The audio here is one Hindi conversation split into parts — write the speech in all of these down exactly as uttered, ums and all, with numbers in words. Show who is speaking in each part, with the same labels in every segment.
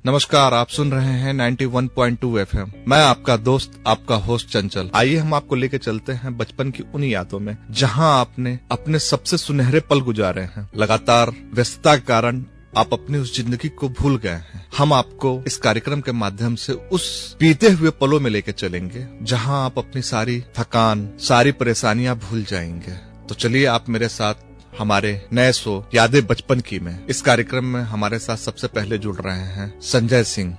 Speaker 1: नमस्कार, आप सुन रहे हैं इक्यानवे पॉइंट दो एफएम। मैं आपका दोस्त, आपका होस्ट चंचल। आइए हम आपको लेके चलते हैं बचपन की उन यादों में जहां आपने अपने सबसे सुनहरे पल गुजारे हैं। लगातार व्यस्तता के कारण आप अपनी उस जिंदगी को भूल गए हैं। हम आपको इस कार्यक्रम के माध्यम से उस बीते हुए पलों में लेके चलेंगे जहां आप अपनी सारी थकान, सारी परेशानियां भूल जाएंगे। तो चलिए आप मेरे साथ हमारे नए शो यादें बचपन की में इस कार्यक्रम में हमारे साथ सबसे पहले जुड़ रहे हैं संजय सिंह।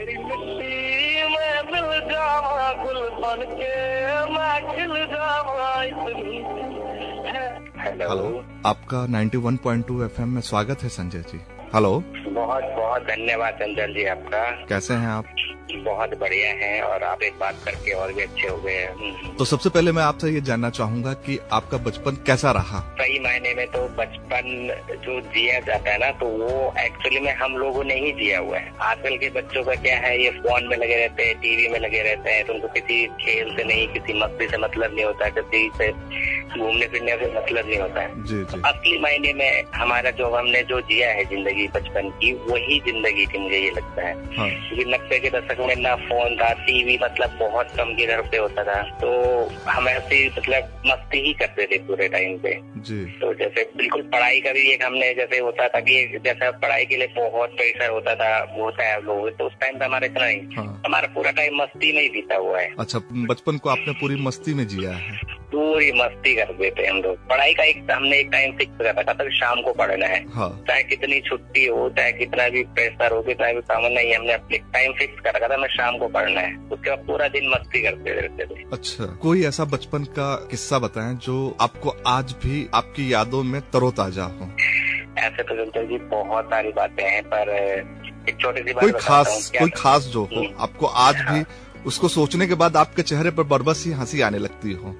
Speaker 1: हेलो, आपका इक्यानवे पॉइंट दो एफएम में स्वागत है संजय जी। हेलो,
Speaker 2: बहुत बहुत धन्यवाद चंचल जी आपका।
Speaker 1: कैसे हैं आप?
Speaker 2: बहुत बढ़िया हैं और आप एक बात करके और भी अच्छे हो गए हैं।
Speaker 1: तो सबसे पहले मैं आपसे ये जानना चाहूंगा कि आपका बचपन कैसा रहा?
Speaker 2: सही मायने में तो बचपन जो जिया जाता है ना, तो वो एक्चुअली में हम लोगों ने ही जिया हुआ है। आजकल के बच्चों का क्या है, ये फोन में लगे रहते हैं, टीवी में लगे रहते हैं, तो उनको किसी खेल से नहीं, किसी मस्ती से मतलब नहीं होता, किसी से घूमने फिरने से मतलब नहीं होता है।
Speaker 1: जी जी।
Speaker 2: असली मायने में हमारा जो हमने जो जिया है जिंदगी बचपन की, वही जिंदगी थी, मुझे ये लगता है।
Speaker 1: हाँ।
Speaker 2: क्योंकि नब्बे के दशक में ना फोन था, टीवी मतलब बहुत कम के घर पे होता था, तो हम ऐसी मतलब मस्ती ही करते थे पूरे टाइम पे
Speaker 1: जी।
Speaker 2: तो जैसे बिल्कुल पढ़ाई का भी एक हमने जैसे होता था कि जैसा पढ़ाई के लिए बहुत प्रेशर होता था, वो होता है लोग, तो उस टाइम पे हमारे इतना नहीं।
Speaker 1: हाँ।
Speaker 2: हमारा पूरा टाइम मस्ती में ही बीता हुआ है।
Speaker 1: अच्छा, बचपन को आपने पूरी मस्ती में जिया है।
Speaker 2: पूरी मस्ती कर देते हम लोग। पढ़ाई का एक हमने एक टाइम फिक्स कर रखा था, शाम को पढ़ना है। हाँ। चाहे कितनी छुट्टी हो, चाहे कितना भी प्रेशर हो, कितना भी काम नहीं, हमने अपने टाइम फिक्स कर रखा था, मैं शाम को पढ़ना है। उसके बाद पूरा दिन मस्ती करते रहते थे। अच्छा,
Speaker 1: कोई ऐसा बचपन का किस्सा बताएं जो आपको आज भी आपकी यादों में तरोताजा हो?
Speaker 2: ऐसे तो चंचल जी बहुत सारी बातें हैं, पर एक छोटी सी बात
Speaker 1: कोई खास कोई खास जो हो आपको आज भी उसको सोचने के बाद आपके चेहरे पर बरबस ही हंसी आने लगती हो।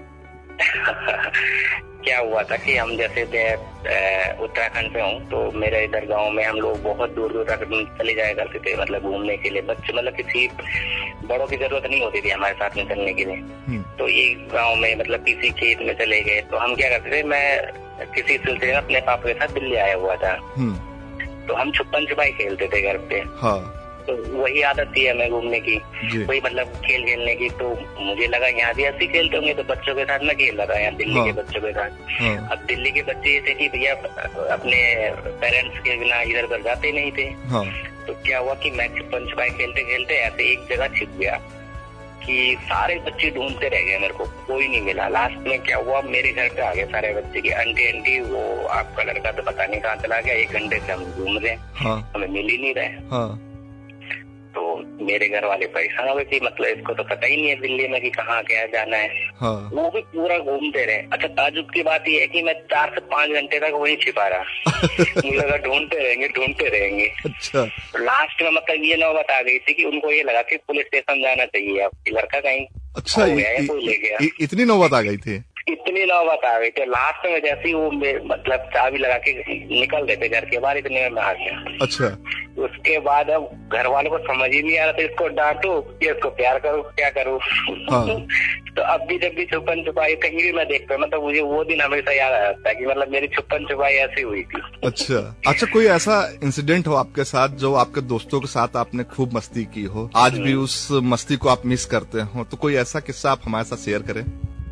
Speaker 2: क्या हुआ था कि हम जैसे उत्तराखंड से हूँ, तो मेरे इधर गांव में हम लोग बहुत दूर दूर तक चले जाया करते थे, मतलब घूमने के लिए। बच्चे मतलब किसी बड़ों की जरूरत नहीं होती थी हमारे साथ में चलने के लिए। तो ये गांव में मतलब किसी खेत में चले गए, तो हम क्या करते थे, मैं किसी सिलसिले में अपने पापा के साथ दिल्ली आया हुआ था, तो हम छुपन छुपाई खेलते थे घर पे। हाँ। तो वही आदत थी हमें घूमने की, वही मतलब खेल खेलने की। तो मुझे लगा यहाँ भी ऐसे खेलते होंगे, तो बच्चों के साथ मैं खेल रहा था यहाँ दिल्ली हाँ। के बच्चों के साथ। हाँ। अब दिल्ली के बच्चे ऐसे कि भैया अपने पेरेंट्स के बिना इधर उधर जाते नहीं थे। हाँ। तो क्या हुआ कि मैं छुपन छुपाई खेलते खेलते ऐसे एक जगह छिप गया कि सारे बच्चे ढूंढते रह गए, मेरे को कोई नहीं मिला। लास्ट में क्या हुआ, मेरे घर पे आ गए सारे बच्चे की आंटी आंटी वो आपका लड़का तो पता नहीं कहाँ चला गया, एक घंटे से हम घूम रहे, हाँ। हमें मिल ही नहीं रहे। हाँ। तो मेरे घर वाले परेशान हो गए कि मतलब इसको तो पता ही नहीं है दिल्ली में कि कहाँ क्या जाना है। हाँ। वो भी पूरा घूमते रहे। अच्छा, ताजुब की बात ये है कि मैं चार से पांच घंटे तक वहीं छिपा रहा। मुझे लगा ढूंढते रहेंगे ढूंढते रहेंगे। अच्छा। तो लास्ट में मतलब ये नौबत आ गई थी कि उनको ये लगा कि पुलिस स्टेशन जाना चाहिए, अब लड़का कहीं अच्छा कोई ले गया।
Speaker 1: इतनी नौबत आ गई थी?
Speaker 2: इतनी नौबत आ गई थी। लास्ट में जैसे ही वो मतलब चाबी लगा के निकल रहे थे घर के बाहर, इतने में आ गया। अच्छा। उसके बाद अब घर वालों को समझ ही नहीं आ रहा था, इसको डांटो या इसको प्यार करो, क्या करूँ। हाँ। तो अब भी जब भी छुपन छुपाई कहीं भी मैं देखता हूँ, मतलब मुझे वो दिन हमेशा याद आ जाता है कि मतलब मेरी छुपन छुपाई ऐसी हुई थी। अच्छा अच्छा, कोई ऐसा इंसिडेंट हो आपके साथ जो आपके दोस्तों के साथ आपने खूब मस्ती की हो, आज भी उस मस्ती को आप मिस करते हो, तो कोई ऐसा किस्सा आप हमारे साथ शेयर करें?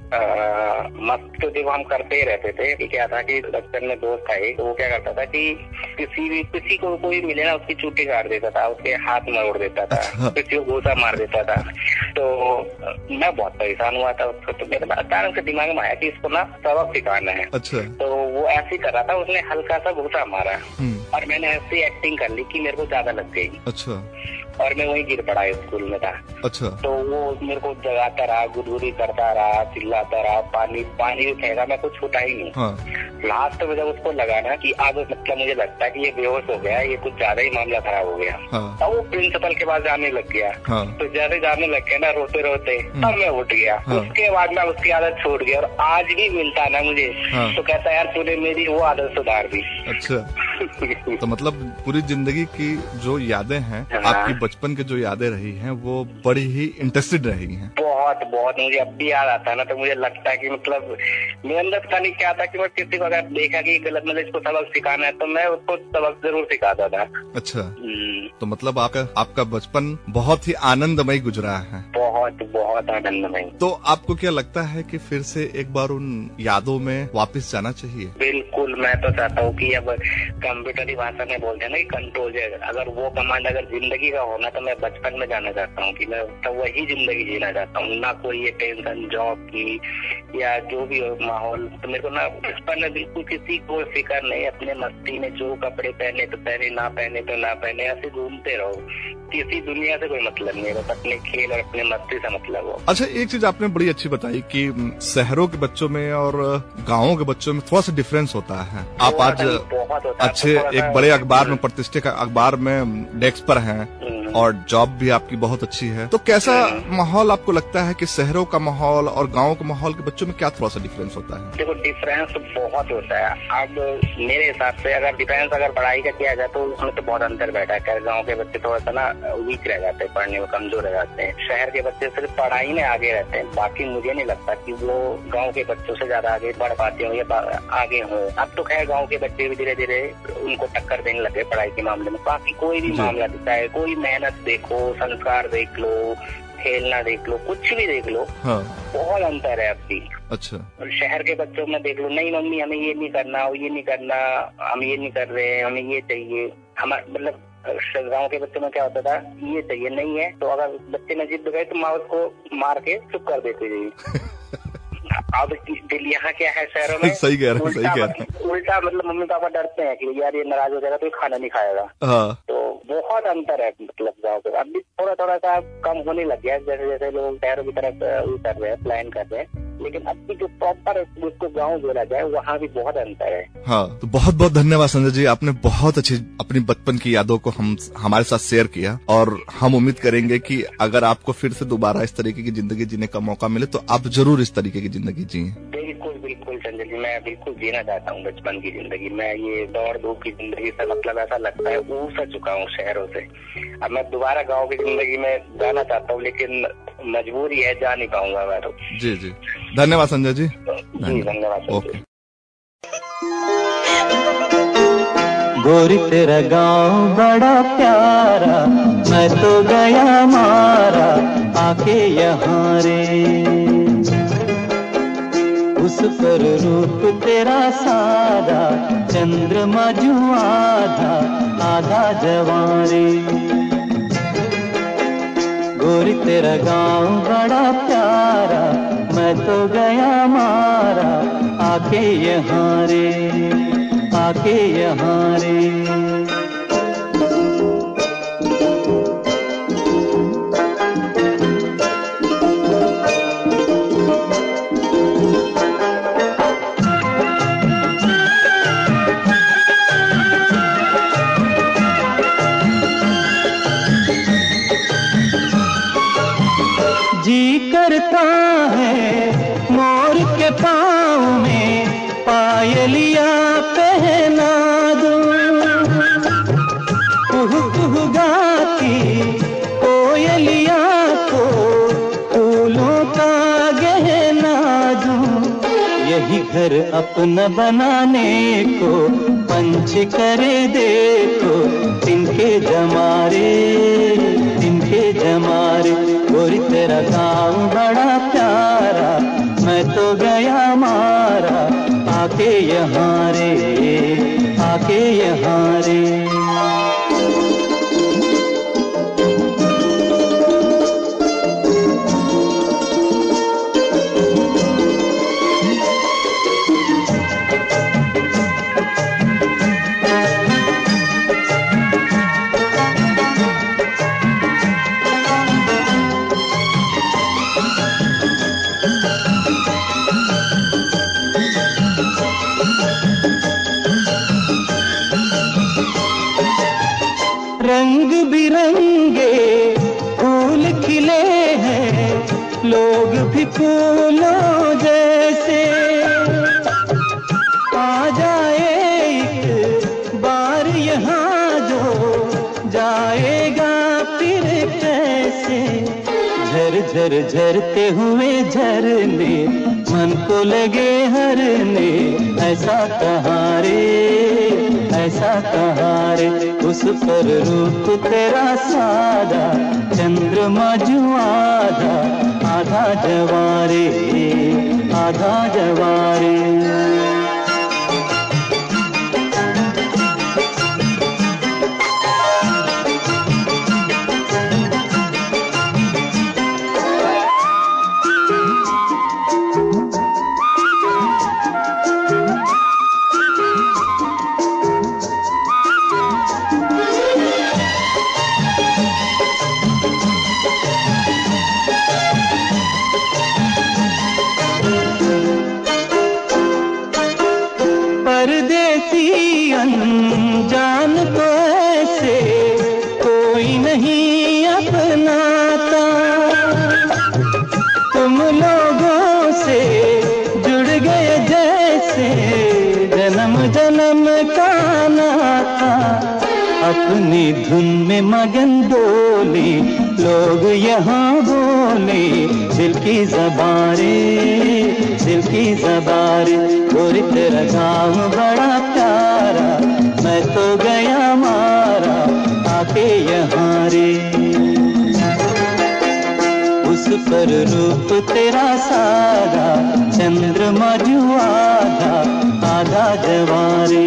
Speaker 2: मस्त तो जब हम करते ही रहते थे कि क्या था कि बचपन में दोस्त था एक, तो वो क्या करता था कि किसी भी किसी को कोई मिले ना उसकी चूटी काट देता था, उसके हाथ में उड़ देता था, किसी को गोसा मार देता था। तो मैं बहुत परेशान हुआ था उसको, तो मेरे अचानक से दिमाग में आया कि इसको ना सबक सिखाना है। अच्छा। तो वो ऐसे ही कर रहा था, उसने हल्का सा घूसा मारा और मैंने ऐसी एक्टिंग कर ली कि मेरे को ज्यादा लग गई। अच्छा। और मैं वहीं गिर पड़ा, स्कूल में था। अच्छा। तो वो मेरे को जगाता रहा, गुदगुदी करता रहा, चिल्लाता रहा, पानी पानी भी फेंका, मैं कुछ छूटा ही नहीं। हाँ। लास्ट में जब उसको लगा ना कि अब मतलब मुझे लगता है कि ये बेहोश हो गया, ये कुछ ज्यादा ही मामला खराब हो गया। हाँ। तब वो प्रिंसिपल के पास जाने लग गया। हाँ। तो जैसे जाने लग गया ना रोते रोते, तब मैं उठ गया। हाँ। उसके बाद मैं उसकी आदत छोड़ गया, और आज भी मिलता ना मुझे। हाँ। तो कहता है यार तूने मेरी वो आदत सुधार दी। अच्छा।
Speaker 1: तो मतलब पूरी जिंदगी की जो यादें हैं, हाँ। आपकी बचपन की जो यादें रही हैं वो बड़ी ही इंटरेस्टेड रही हैं।
Speaker 2: बहुत बहुत बहुत मुझे अब भी याद आता है ना, तो मुझे लगता है कि मतलब मेरे अंदर पता नहीं क्या था कि मैं किसी को अगर देखा कि गलत, मतलब इसको सबक सिखाना है तो मैं उसको सबक जरूर सिखाता था।
Speaker 1: अच्छा, तो मतलब आपका आपका बचपन बहुत ही आनंदमय गुजरा है।
Speaker 2: बहुत बहुत आनंदमय।
Speaker 1: तो आपको क्या लगता है कि फिर से एक बार उन यादों में वापस जाना चाहिए?
Speaker 2: बिल्कुल, मैं तो चाहता हूँ कि अब कंप्यूटरी भाषा में बोलते हैं ना कि कंट्रोल, अगर वो कमांड अगर जिंदगी का होना तो मैं बचपन में जाना चाहता हूँ कि मैं तो वही जिंदगी जीना चाहता हूँ, ना कोई ये टेंशन जॉब की या जो भी हो माहौल। तो मेरे को ना बचपन में बिल्कुल किसी को फिक्र नहीं, अपने मस्ती में जो कपड़े पहने तो पहने, ना पहने तो ना पहने, ऐसे घूमते रहो, किसी दुनिया से कोई मतलब नहीं, बस अपने खेल और अपने मस्ती से मतलब हो।
Speaker 1: अच्छा, एक चीज आपने बड़ी अच्छी बताई कि शहरों के बच्चों में और गाँवों के बच्चों में थोड़ा सा डिफरेंस होता है। आप आज अच्छे एक बड़े अखबार में, प्रतिष्ठित अखबार में डेस्क पर हैं और जॉब भी आपकी बहुत अच्छी है, तो कैसा माहौल आपको लगता है कि शहरों का माहौल और गाँव के माहौल के बच्चों में क्या थोड़ा सा डिफरेंस होता है?
Speaker 2: देखो, डिफरेंस बहुत होता है। अब मेरे हिसाब से अगर डिफरेंस अगर पढ़ाई का किया जाए तो उसमें तो बहुत अंतर बैठा है। गाँव के बच्चे थोड़ा सा ना वीक रह जाते हैं, पढ़ने में कमजोर रह जाते हैं, शहर के बच्चे सिर्फ पढ़ाई में आगे रहते हैं। बाकी मुझे नहीं लगता कि वो गाँव के बच्चों से ज्यादा आगे बढ़ पाते हो या आगे हो। अब तो खैर गाँव के बच्चे भी धीरे धीरे उनको टक्कर देने लगे पढ़ाई के मामले में। बाकी कोई भी मामला दिखता है, कोई मेहनत देखो, संस्कार देख लो, खेलना देख लो, कुछ भी देख लो, हाँ। बहुत अंतर है अब भी।
Speaker 1: अच्छा,
Speaker 2: और शहर के बच्चों में देख लो, नहीं मम्मी हमें ये नहीं करना, ये नहीं करना, हम ये नहीं कर रहे हैं, हमें ये चाहिए। हमारे मतलब गाँव के बच्चों में क्या होता था, ये चाहिए, नहीं है तो अगर बच्चे ने जिद गए तो माँ उसको मार के चुप कर देती थी। अब दिल यहाँ क्या है शहरों में,
Speaker 1: सही कह रहे हैं, सही कह रहे हैं।
Speaker 2: उल्टा मतलब मम्मी पापा डरते हैं कि यार ये नाराज हो जाएगा तो खाना नहीं खाएगा।
Speaker 1: हाँ।
Speaker 2: तो बहुत अंतर है मतलब गाँव के। अब भी थोड़ा थोड़ा सा कम होने लग गया, जैसे जैसे लोग शहरों की तरफ कर रहे हैं, प्लान कर रहे हैं, लेकिन अब भी जो प्रॉपर उसको गाँव बोला जाए वहाँ भी बहुत अंतर है।
Speaker 1: हाँ, तो बहुत बहुत धन्यवाद संजय जी, आपने बहुत अच्छी अपनी बचपन की यादों को हम हमारे साथ शेयर किया और हम उम्मीद करेंगे कि अगर आपको फिर से दोबारा इस तरीके की जिंदगी जीने का मौका मिले तो आप जरूर इस तरीके की जिंदगी जिए।
Speaker 2: बिल्कुल बिल्कुल संजय जी, मैं बिल्कुल जीना चाहता हूँ बचपन की जिंदगी। मैं ये दौड़ धूप की जिंदगी से मतलब ऐसा लगता है ऊब सा चुका हूँ शहरों से। अब मैं दोबारा गाँव की जिंदगी में जाना चाहता हूँ, लेकिन मजबूरी है, जा नहीं पाऊंगा मैं तो।
Speaker 1: जी जी, धन्यवाद संजय जी।
Speaker 2: जी धन्यवाद।
Speaker 1: ओके।
Speaker 3: गोरी तेरा गाँव बड़ा प्यारा, मैं तो गया मारा आके यहाँ रे। उस पर रूप तेरा सादा, चंद्रमा जो आधा आधा जवारे। गोरी तेरा गाँव बड़ा प्यारा, मैं तो गया मारा आके यहाँ रे, आके यहाँ रे। जी करता है मोर के पाँव में पायलिया पहना दूं, कुहू कुहू गाती कोयलिया को फूलों का गहना दूं। यही घर अपना बनाने को पंच करे देखो, तिनके जमारे तिनके जमारे। गोरी तेरा गाँव बड़ा प्यारा, मैं तो गया मारा आके यहाँ रे, आके यहाँ रे। रंग बिरंगे फूल खिले हैं, लोग भी फूलों जैसे। आ जाए एक बार यहाँ जो जाएगा फिर कैसे। झर झर झरते हुए झरने मन को लगे हरने, ऐसा कहाँ रे ऐसा कहाँ रे। उस पर रूप तेरा सादा, चंद्रमा जो आधा आधा जवारे आधा जवारे। जान तो ऐसे कोई नहीं अपनाता, तुम लोगों से जुड़ गए जैसे जन्म जन्म का नाता। अपनी धुन में मगन डोले लोग यहाँ बोले, दिल की ज़बारे दिल की ज़बारे। गोरी तेरा गाँव बड़ा प्यारा, मैं तो गया मारा आके यहाँ रे। उस पर रूप तेरा सादा, चंद्रमा जो आधा आधा जवारे।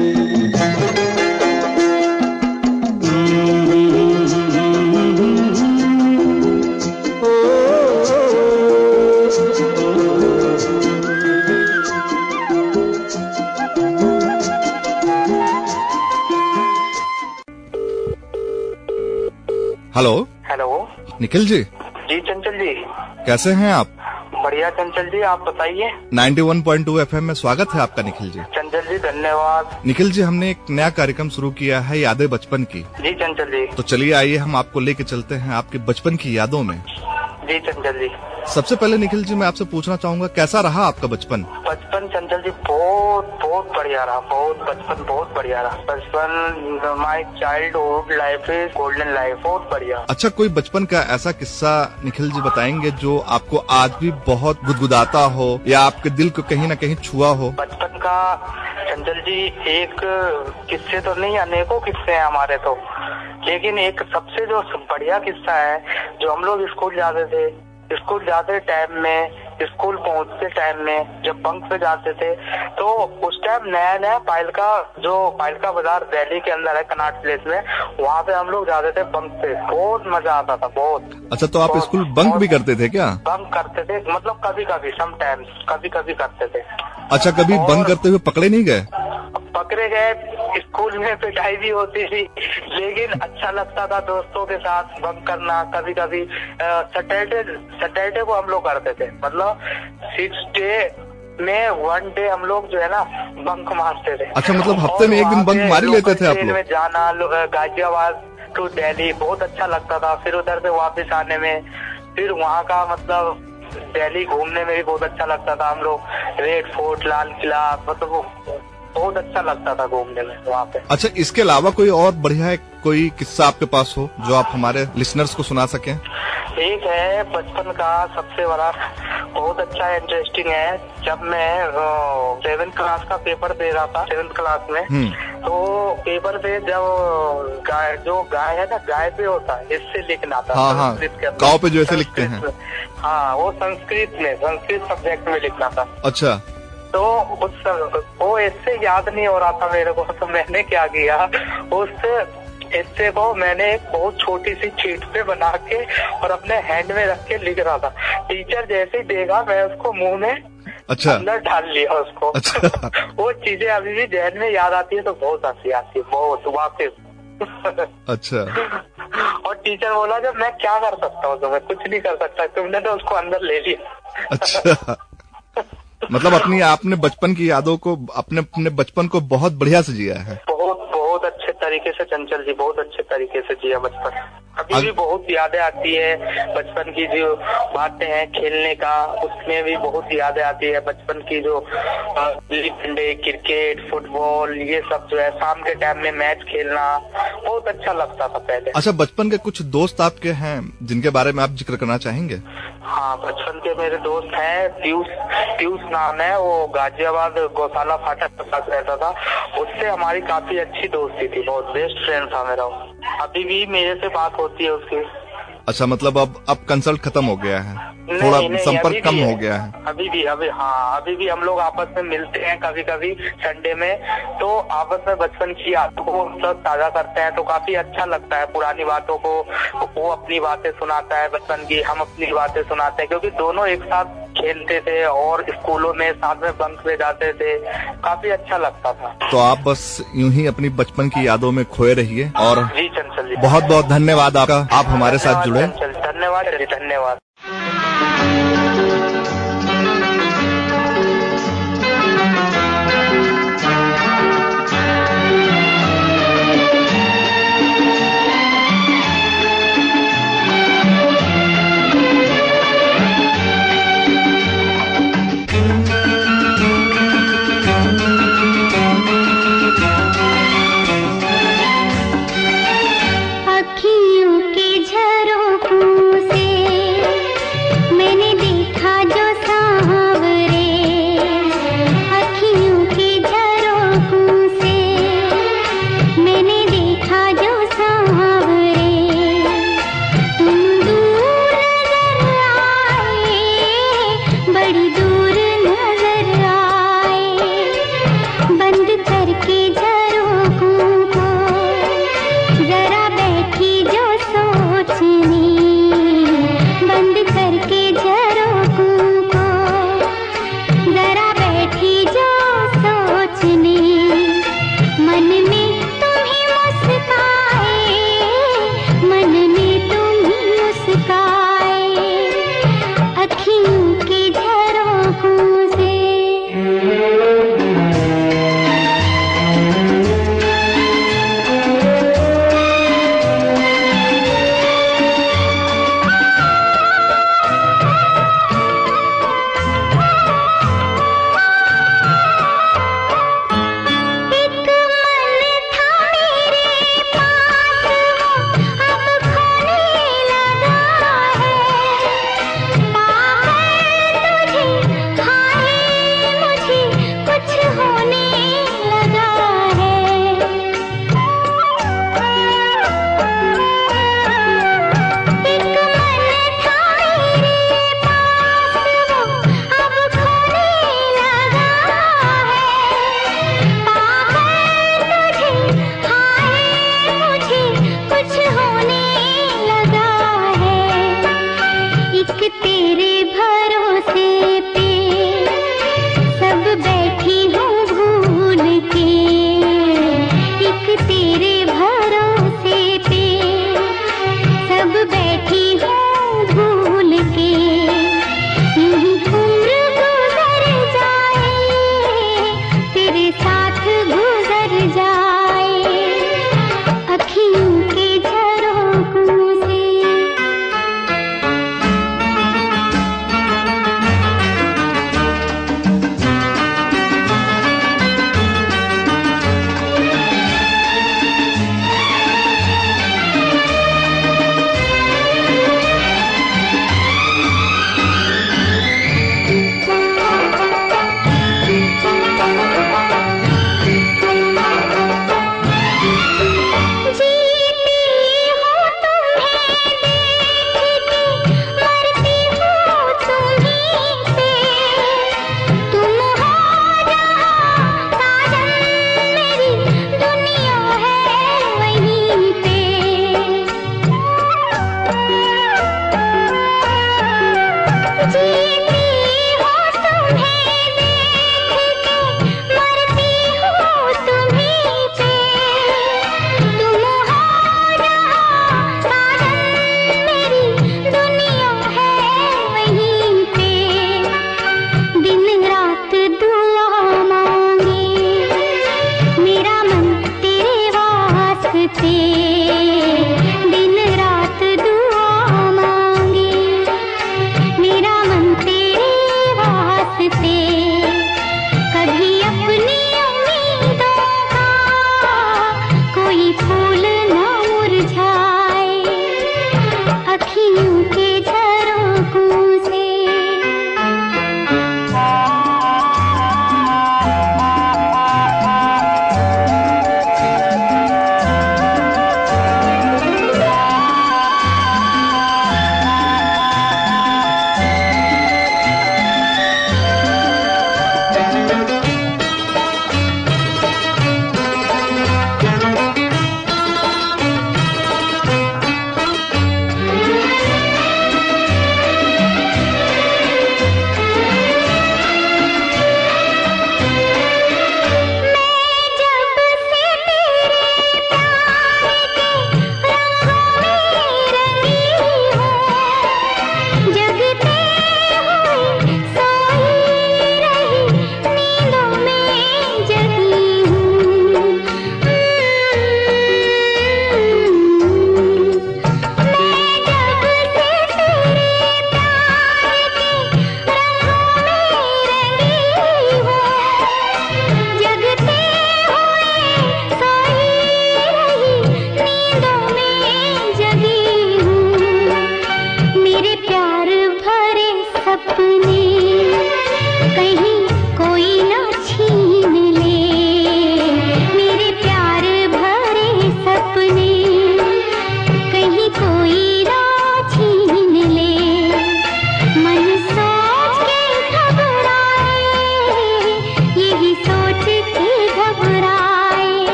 Speaker 1: Hello
Speaker 2: hello
Speaker 1: Nikhil ji.
Speaker 2: जी चंचल जी,
Speaker 1: कैसे हैं आप?
Speaker 2: बढ़िया चंचल जी, आप बताइए।
Speaker 1: इक्यानवे पॉइंट दो एफएम में स्वागत है आपका निखिल जी।
Speaker 2: चंचल जी धन्यवाद।
Speaker 1: निखिल जी, हमने एक नया कार्यक्रम शुरू किया है, यादें बचपन की।
Speaker 2: जी चंचल जी।
Speaker 1: तो चलिए आइए हम आपको लेके चलते हैं आपके बचपन की यादों में।
Speaker 2: जी चंचल जी।
Speaker 1: सबसे पहले निखिल जी मैं आपसे पूछना चाहूंगा, कैसा रहा आपका बचपन?
Speaker 2: बचपन चंचल जी बहुत बहुत बढ़िया रहा, बहुत बचपन बहुत बढ़िया रहा। बचपन my childhood life is golden life, बहुत बढ़िया।
Speaker 1: अच्छा, कोई बचपन का ऐसा किस्सा निखिल जी बताएंगे जो आपको आज भी बहुत गुदगुदाता हो या आपके दिल को कहीं न कहीं छुआ हो?
Speaker 2: बचपन का चंचल जी एक किस्से तो नहीं, अनेकों किस्से हैं हमारे तो, लेकिन एक सबसे जो बढ़िया किस्सा है, जो हम लोग स्कूल जाते थे, स्कूल जाते टाइम में, स्कूल पहुंचते टाइम में जब बंक पे जाते थे, तो उस टाइम नया नया पायल का जो पायल का बाजार दिल्ली के अंदर है कनाट प्लेस में, वहाँ पे हम लोग जाते थे बंक पे। बहुत मजा आता था, बहुत।
Speaker 1: अच्छा, तो आप स्कूल बंक भी करते थे क्या?
Speaker 2: बंक करते थे, मतलब कभी कभी, समटाइम्स कभी कभी करते थे।
Speaker 1: अच्छा, कभी बंक करते हुए पकड़े नहीं गए?
Speaker 2: पकड़े गए, स्कूल में पिटाई भी होती थी, लेकिन अच्छा लगता था दोस्तों के साथ बंक करना। कभी कभी सैटरडे सैटरडे को हम लोग करते थे, मतलब सिक्स डे में वन डे हम लोग जो है ना बंक मारते थे।
Speaker 1: अच्छा, मतलब हफ्ते में एक दिन बंक मार ही लेते थे आप लोग?
Speaker 2: में जाना गाजियाबाद टू दिल्ली बहुत अच्छा लगता था, फिर उधर से वापस आने में, फिर वहाँ का मतलब दिल्ली घूमने में भी बहुत अच्छा लगता था। हम लोग रेड फोर्ट, लाल किला, मतलब बहुत अच्छा लगता था घूमने में वहाँ पे। अच्छा,
Speaker 1: इसके अलावा कोई और बढ़िया कोई किस्सा आपके पास हो जो आप हमारे लिसनर्स को सुना सकें?
Speaker 2: एक है बचपन का सबसे बड़ा, बहुत अच्छा इंटरेस्टिंग है। जब मैं सेवेंथ क्लास का पेपर दे रहा था, सेवेंथ क्लास में, तो पेपर पे जब गाय, जो गाय है ना, गाय पे होता है, इससे लिखना था।
Speaker 1: हाँ हाँ, गाँव पे जो ऐसे लिखते हैं।
Speaker 2: हाँ, वो संस्कृत में, संस्कृत सब्जेक्ट में लिखना था।
Speaker 1: अच्छा।
Speaker 2: तो उस वो इससे याद नहीं हो रहा था मेरे को, तो मैंने क्या किया, उस इससे को मैंने एक बहुत छोटी सी शीट पे बना के और अपने हैंड में रख के लिख रहा था। टीचर जैसे ही देखा, मैं उसको मुंह में
Speaker 1: अच्छा
Speaker 2: अंदर डाल लिया उसको। अच्छा। वो चीजें अभी भी जहन में याद आती है तो बहुत हंसी आती है, बहुत वापस।
Speaker 1: अच्छा।
Speaker 2: और टीचर बोला, जब मैं क्या कर सकता हूँ, तो मैं कुछ नहीं कर सकता, तुमने तो उसको अंदर ले लिया।
Speaker 1: अच्छा। मतलब अपनी आपने बचपन की यादों को, अपने अपने बचपन को बहुत बढ़िया से जिया है।
Speaker 2: बहुत बहुत अच्छे तरीके से चंचल जी, बहुत अच्छे तरीके से जिया बचपन। अभी भी बहुत यादें आती है बचपन की, जो बातें हैं खेलने का, उसमें भी बहुत यादें आती है बचपन की, जो गिल्ली डंडे, क्रिकेट, फुटबॉल, ये सब जो है शाम के टाइम में मैच खेलना बहुत अच्छा लगता था पहले।
Speaker 1: अच्छा, बचपन के कुछ दोस्त आपके हैं जिनके बारे में आप जिक्र करना चाहेंगे?
Speaker 2: हाँ, बचपन के मेरे दोस्त हैं, पीयूष पीयूष नाम है, वो गाजियाबाद गौशाला फाटक के पास रहता था। उससे हमारी काफी अच्छी दोस्ती थी, बहुत बेस्ट फ्रेंड था मेरा। अभी भी मेरे से बात होती है उसकी।
Speaker 1: अच्छा, मतलब अब अब कंसल्ट खत्म हो गया है, थोड़ा संपर्क कम हो गया है?
Speaker 2: अभी भी अभी हाँ अभी भी हम लोग आपस में मिलते हैं कभी कभी संडे में, तो आपस में बचपन की यादों को सब ताजा करते हैं, तो काफी अच्छा लगता है पुरानी बातों को। वो अपनी बातें सुनाता है बचपन की, हम अपनी बातें सुनाते हैं, क्योंकि दोनों एक साथ खेलते थे और स्कूलों में साथ में बंक में जाते थे, काफी अच्छा लगता था।
Speaker 1: तो आप बस यूं ही अपनी बचपन की यादों में खोए रहिए। और
Speaker 2: जी चंचल जी,
Speaker 1: बहुत बहुत धन्यवाद आपका, आप हमारे साथ जुड़े।
Speaker 2: धन्यवाद धन्यवाद।
Speaker 4: जरा बैठी जो सोच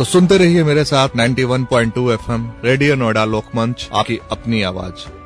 Speaker 1: तो सुनते रहिए मेरे साथ ninety one point two FM radio Noida Lokmanch, आपकी अपनी आवाज।